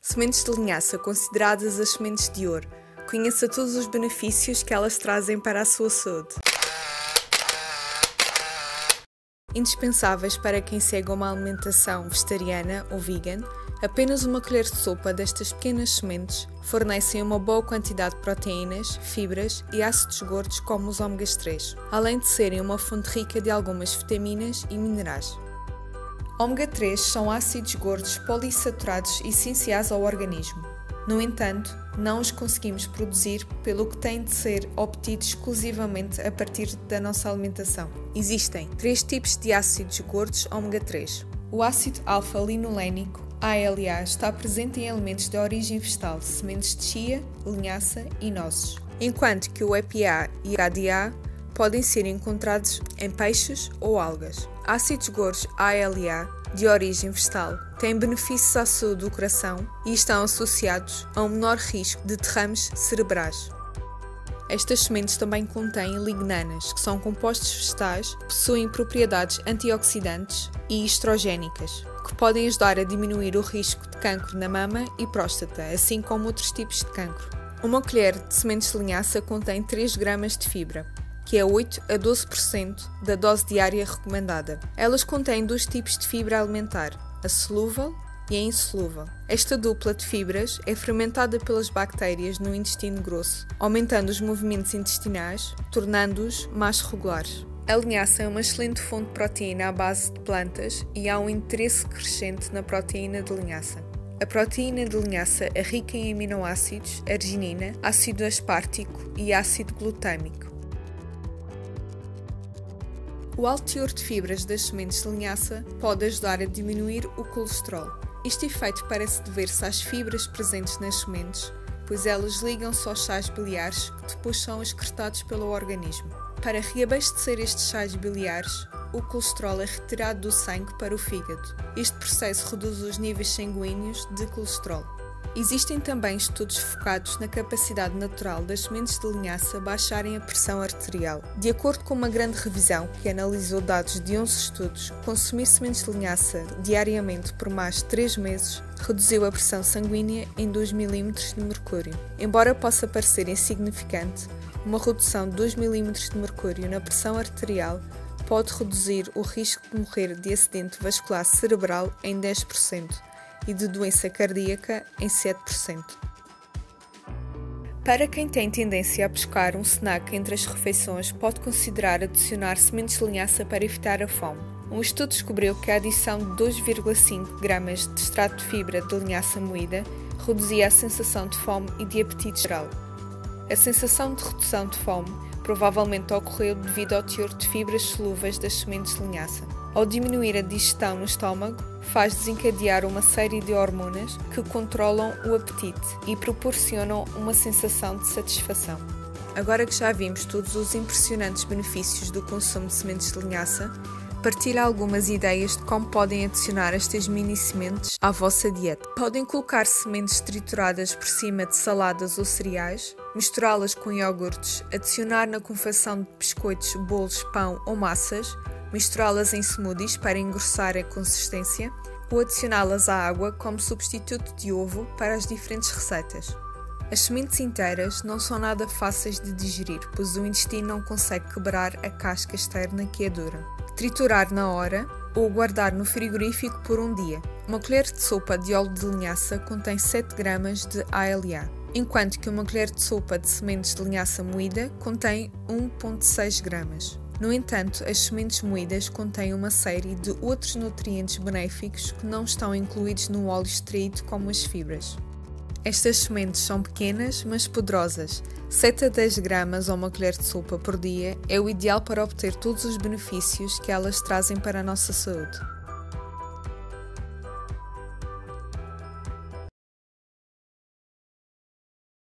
Sementes de linhaça, consideradas as sementes de ouro. Conheça todos os benefícios que elas trazem para a sua saúde. Indispensáveis para quem segue uma alimentação vegetariana ou vegan, apenas uma colher de sopa destas pequenas sementes fornecem uma boa quantidade de proteínas, fibras e ácidos gordos como os ômegas 3, além de serem uma fonte rica de algumas vitaminas e minerais. Ômega 3 são ácidos gordos poliinsaturados essenciais ao organismo. No entanto, não os conseguimos produzir, pelo que têm de ser obtidos exclusivamente a partir da nossa alimentação. Existem 3 tipos de ácidos gordos ômega 3. O ácido alfa-linolénico, ALA, está presente em alimentos de origem vegetal, sementes de chia, linhaça e nozes, enquanto que o EPA e HDA podem ser encontrados em peixes ou algas. Ácidos gordos ALA, de origem vegetal, têm benefícios à saúde do coração e estão associados a um menor risco de derrames cerebrais. Estas sementes também contêm lignanas, que são compostos vegetais que possuem propriedades antioxidantes e estrogénicas, que podem ajudar a diminuir o risco de cancro na mama e próstata, assim como outros tipos de cancro. Uma colher de sementes de linhaça contém 3 gramas de fibra, que é 8 a 12% da dose diária recomendada. Elas contêm 2 tipos de fibra alimentar, a solúvel e a insolúvel. Esta dupla de fibras é fermentada pelas bactérias no intestino grosso, aumentando os movimentos intestinais, tornando-os mais regulares. A linhaça é uma excelente fonte de proteína à base de plantas e há um interesse crescente na proteína de linhaça. A proteína de linhaça é rica em aminoácidos, arginina, ácido aspartico e ácido glutâmico. O alto teor de fibras das sementes de linhaça pode ajudar a diminuir o colesterol. Este efeito parece dever-se às fibras presentes nas sementes, pois elas ligam-se aos sais biliares que depois são excretados pelo organismo. Para reabastecer estes sais biliares, o colesterol é retirado do sangue para o fígado. Este processo reduz os níveis sanguíneos de colesterol. Existem também estudos focados na capacidade natural das sementes de linhaça baixarem a pressão arterial. De acordo com uma grande revisão que analisou dados de 11 estudos, consumir sementes de linhaça diariamente por mais de 3 meses reduziu a pressão sanguínea em 2 mm de mercúrio. Embora possa parecer insignificante, uma redução de 2 mm de mercúrio na pressão arterial pode reduzir o risco de morrer de acidente vascular cerebral em 10%. E de doença cardíaca em 7%. Para quem tem tendência a buscar um snack entre as refeições, pode considerar adicionar sementes de linhaça para evitar a fome. Um estudo descobriu que a adição de 2,5 gramas de extrato de fibra de linhaça moída reduzia a sensação de fome e de apetite geral. A sensação de redução de fome provavelmente ocorreu devido ao teor de fibras solúveis das sementes de linhaça. Ao diminuir a digestão no estômago, faz desencadear uma série de hormonas que controlam o apetite e proporcionam uma sensação de satisfação. Agora que já vimos todos os impressionantes benefícios do consumo de sementes de linhaça, partilho algumas ideias de como podem adicionar estas mini sementes à vossa dieta. Podem colocar sementes trituradas por cima de saladas ou cereais, misturá-las com iogurtes, adicionar na confecção de biscoitos, bolos, pão ou massas, misturá-las em smoothies para engrossar a consistência ou adicioná-las à água como substituto de ovo para as diferentes receitas. As sementes inteiras não são nada fáceis de digerir, pois o intestino não consegue quebrar a casca externa que é dura. Triturar na hora ou guardar no frigorífico por um dia. Uma colher de sopa de óleo de linhaça contém 7 gramas de ALA, enquanto que uma colher de sopa de sementes de linhaça moída contém 1,6 gramas. No entanto, as sementes moídas contêm uma série de outros nutrientes benéficos que não estão incluídos no óleo extraído, como as fibras. Estas sementes são pequenas, mas poderosas. 7 a 10 gramas ou uma colher de sopa por dia é o ideal para obter todos os benefícios que elas trazem para a nossa saúde.